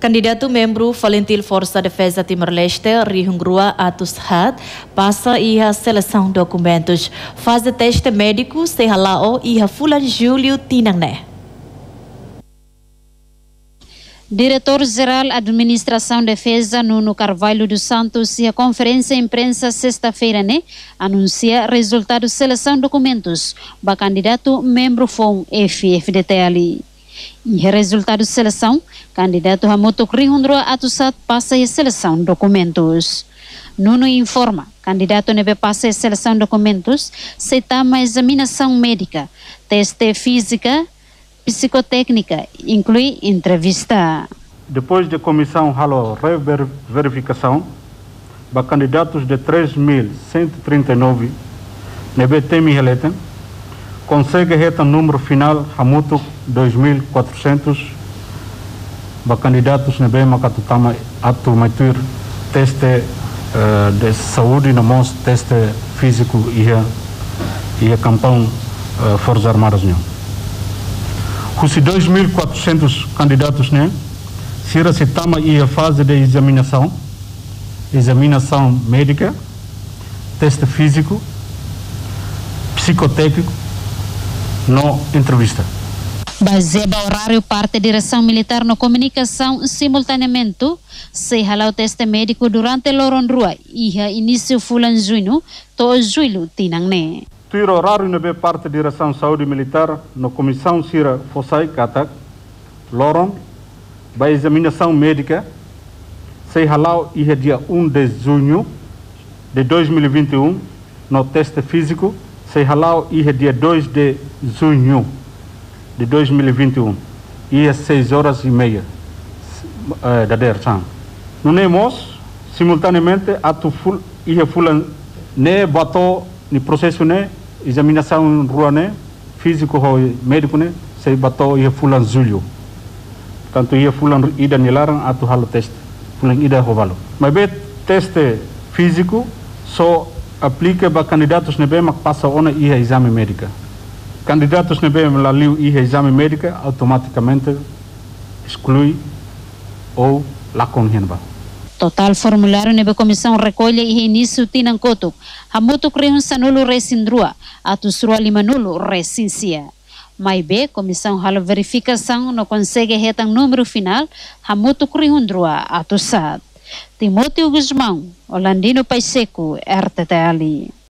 Candidato membro Valentil Força Defesa Timor-Leste, Rihungrua Atus Hat, passa e a seleção de documentos. Faz teste médico, se halao e a Fulan Júlio Tinangné. Diretor-Geral Administração Defesa Nuno Carvalho dos Santos e a conferência imprensa sexta-feira anuncia resultado seleção documentos para candidato membro FON FFDT ali. E resultado seleção, candidato Hamutuk Rihungrua Atusat passa a seleção documentos. Nuno informa, candidato nebe passa a seleção documentos, se tama examinação médica, teste física, psicotécnica, inclui entrevista. Depois da comissão halo verificação, para candidatos de 3.139 nebe temi releten, consegue reta número final Hamutuk 2.400 para candidatos nebe makatutama atu maitur teste de saúde na mãos teste físico e a campanha Forças Armadas Os 2.400 candidatos se tama e a fase de examinação médica, teste físico, psicotécnico, no entrevista. Baseado no horário parte direção militar na comunicação simultaneamente, se halau teste médico durante loron rua e início fulan junho, to julho tinang Tuir horário na parte direção saúde militar na comissão sira Fossai Katak, loron, ba examinação médica, se halau e dia 1 de junho de 2021, no teste físico, se halau e dia 2 de junho de 2021 e às 6h30 da dersan. No nemos simultaneamente atu full e fulan bato ni processo examinação rua físico e médico se bato e fulan julho. Tanto e fulan ida nilaran atu halo teste fulan ida rovalo. Mas bet teste físico só aplica para candidatos nebe mak passa ona e exame médica. Candidatos nebe melalui e exame médica automaticamente exclui ou lakon henba. Total formulário nebe comissão recolhe e início tinang kotuk. Hamutuk rehun sanulu resindrua, atusrua limanulu resinsia. Mai B, comissão halo verificação no consegue retang número final, hamutuk rehundrua atusat. Timóteo Guzmão, Olandino Paiseco, RTT ali.